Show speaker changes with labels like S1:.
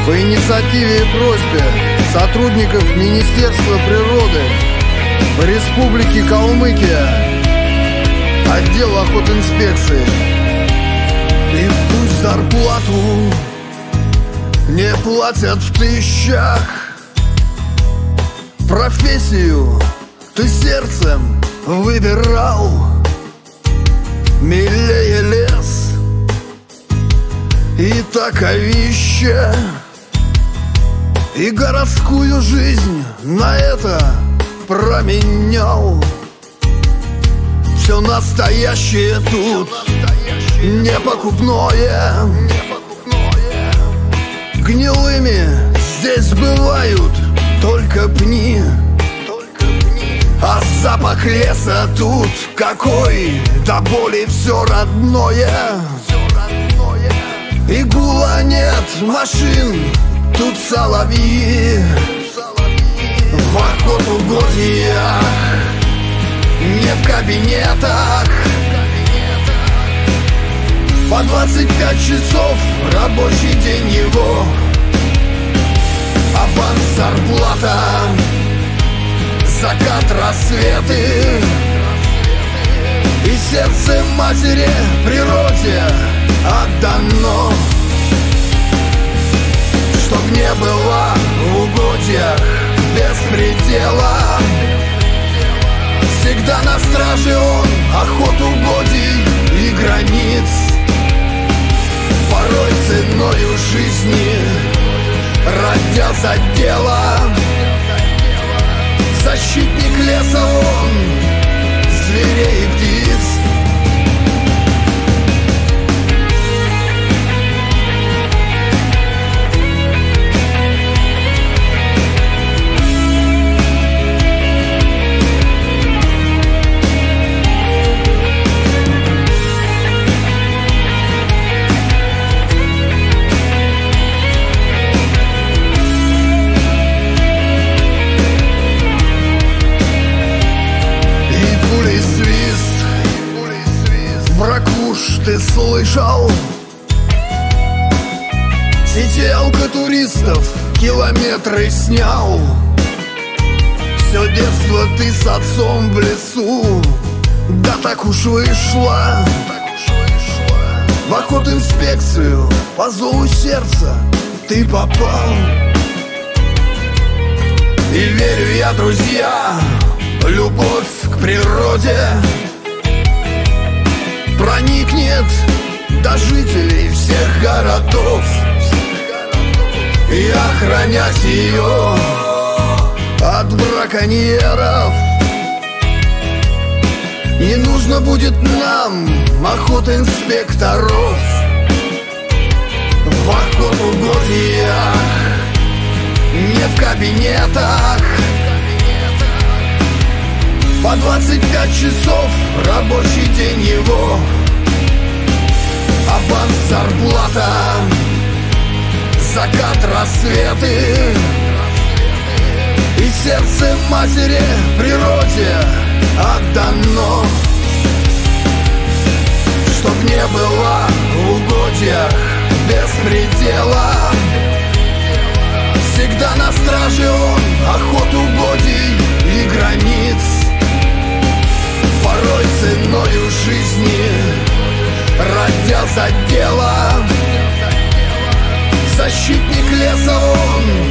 S1: По инициативе и просьбе сотрудников Министерства природы по Республике Калмыкия, отдел охотинспекции. И пусть зарплату не платят в тысячах, профессию ты сердцем выбирал, милее лес и таковище, и городскую жизнь на это променял. Все настоящее тут не покупное. Гнилыми здесь бывают только пни, а запах леса тут какой, до боли все родное. И гула нет машин, тут соловьи в охотугодиях, не в кабинетах. По 25 часов рабочий день его, аванс, зарплата, закат, рассветы. И сердце матери природе отдано, чтоб не было в угодьях беспредела. Всегда на страже он охот угодий и границ, порой ценою жизни родя за дело. Защитник леса он, зверей и птиц. Ты слышал? Сиделка туристов километры снял. Все детство ты с отцом в лесу, да так уж вышло. В охотинспекцию по зову сердца ты попал. И верю я, друзья, любовь к природе проникнет до жителей всех городов. И охранять ее от браконьеров не нужно будет нам охотинспекторов. В охотугодиях, не в кабинетах. По 25 часов рабочий день его, аванс, зарплата, закат, рассветы. И сердце матери природе отдано, чтоб не было в угодьях беспредела. Всегда на страже он охот угодий и границ, порой ценою жизни родя за дело. Защитник леса он,